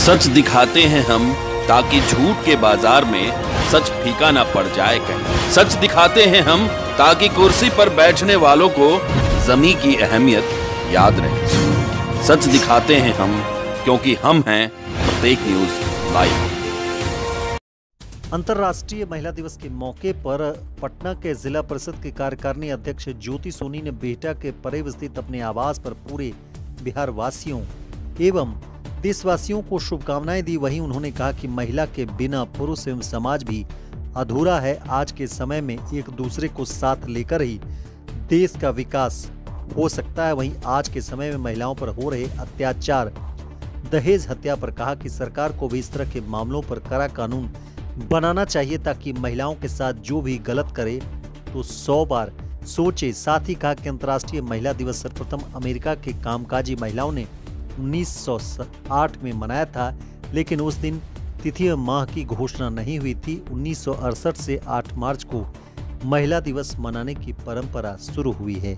सच दिखाते हैं हम ताकि झूठ के बाजार में सच फीका ना पड़ जाए कहीं। सच दिखाते हैं हम ताकि कुर्सी पर बैठने वालों को जमी की अहमियत याद रहे। सच दिखाते हैं हम क्योंकि हम हैं प्रत्येक न्यूज लाइव। अंतर्राष्ट्रीय महिला दिवस के मौके पर पटना के जिला परिषद की कार्यकारिणी अध्यक्ष ज्योति सोनी ने बिहटा के परेव स्थित अपने आवास पर पूरे बिहार वासियों एवं देशवासियों को शुभकामनाएं दी। वहीं उन्होंने कहा कि महिला के बिना पुरुष एवं समाज भी अधूरा है। आज के समय में एक दूसरे को साथ लेकर ही देश का विकास हो सकता है। वहीं आज के समय में महिलाओं पर हो रहे अत्याचार, दहेज हत्या पर कहा कि सरकार को भी इस तरह के मामलों पर कड़ा कानून बनाना चाहिए ताकि महिलाओं के साथ जो भी गलत करे तो 100 बार सोचे। साथ ही कहा कि अंतर्राष्ट्रीय महिला दिवस सर्वप्रथम अमेरिका के कामकाजी महिलाओं ने 1908 में मनाया था, लेकिन उस दिन तिथि एवं माह की घोषणा नहीं हुई थी। 1968 से 8 मार्च को महिला दिवस मनाने की परंपरा शुरू हुई है।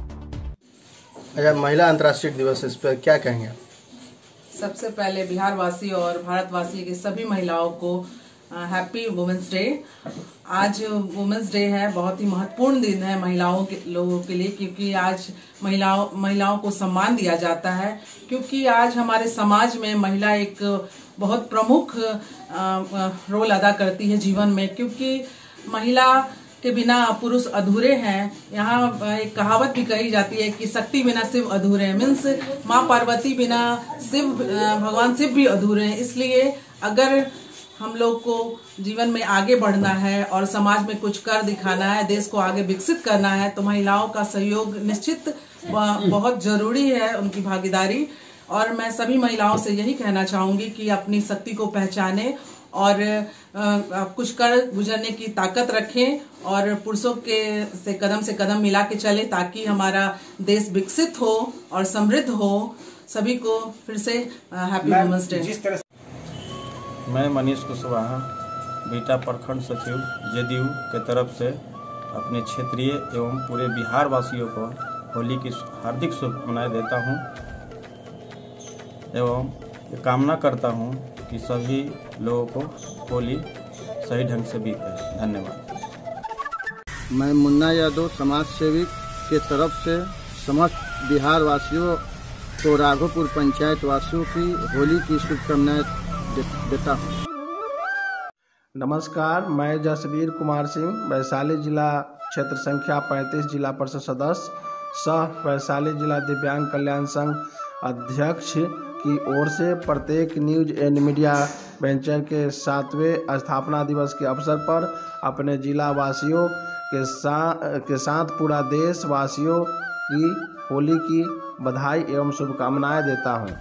अच्छा, महिला अंतर्राष्ट्रीय दिवस, इस पर क्या कहेंगे? सबसे पहले बिहार वासी और भारतवासी के सभी महिलाओं को हैप्पी वुमेन्स डे। आज वुमेन्स डे है, बहुत ही महत्वपूर्ण दिन है महिलाओं के लोगों के लिए, क्योंकि आज महिलाओं को सम्मान दिया जाता है। क्योंकि आज हमारे समाज में महिला एक बहुत प्रमुख रोल अदा करती है जीवन में, क्योंकि महिला के बिना पुरुष अधूरे हैं। यहाँ एक कहावत भी कही जाती है कि शक्ति बिना शिव अधूरे हैं, मीन्स माँ पार्वती बिना भगवान शिव भी अधूरे हैं। इसलिए अगर हम लोग को जीवन में आगे बढ़ना है और समाज में कुछ कर दिखाना है, देश को आगे विकसित करना है, तो महिलाओं का सहयोग निश्चित बहुत जरूरी है, उनकी भागीदारी। और मैं सभी महिलाओं से यही कहना चाहूंगी कि अपनी शक्ति को पहचाने और कुछ कर गुजरने की ताकत रखें और पुरुषों से कदम मिला के चले, ताकि हमारा देश विकसित हो और समृद्ध हो। सभी को फिर से हैप्पी वुमेन्स डे। मैं मनीष कुशवाहा, बिहटा प्रखंड सचिव जेडीयू के तरफ से अपने क्षेत्रीय एवं पूरे बिहार वासियों को होली की हार्दिक शुभकामनाएं देता हूं एवं कामना करता हूं कि सभी लोगों को होली सही ढंग से बीते। धन्यवाद। मैं मुन्ना यादव, समाज सेवी के तरफ से समस्त बिहार वासियों को राघोपुर पंचायत वासियों की होली की शुभकामनाएं देता हूँ। नमस्कार, मैं जसवीर कुमार सिंह, वैशाली जिला क्षेत्र संख्या 35 जिला परिषद सदस्य सह वैशाली जिला दिव्यांग कल्याण संघ अध्यक्ष की ओर से प्रत्येक न्यूज एंड मीडिया वेंचर के 7वें स्थापना दिवस के अवसर पर अपने जिला वासियों के साथ पूरा देश वासियों की होली की बधाई एवं शुभकामनाएं देता हूं।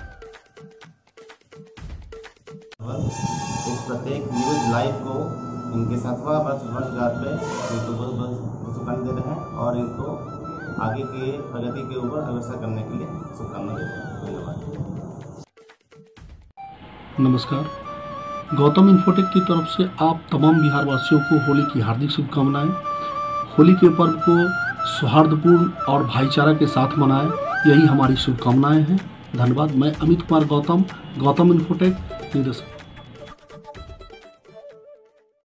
इस प्रत्येक न्यूज लाइव को इनके 7वां वर्षगांठ पे इनको बहुत शुभकामनाएं दे रहे हैं और इनको आगे के प्रगति के ऊपर अग्रसर करने के लिए शुभकामनाएं देते हैं। धन्यवाद। नमस्कार, गौतम इन्फोटेक की तरफ से आप तमाम बिहार वासियों को होली की हार्दिक शुभकामनाएं। होली के पर्व को सौहार्दपूर्ण और भाईचारा के साथ मनाएं, यही हमारी शुभकामनाएं हैं। धन्यवाद। मैं अमित कुमार गौतम इन्फोटेक निदेशक।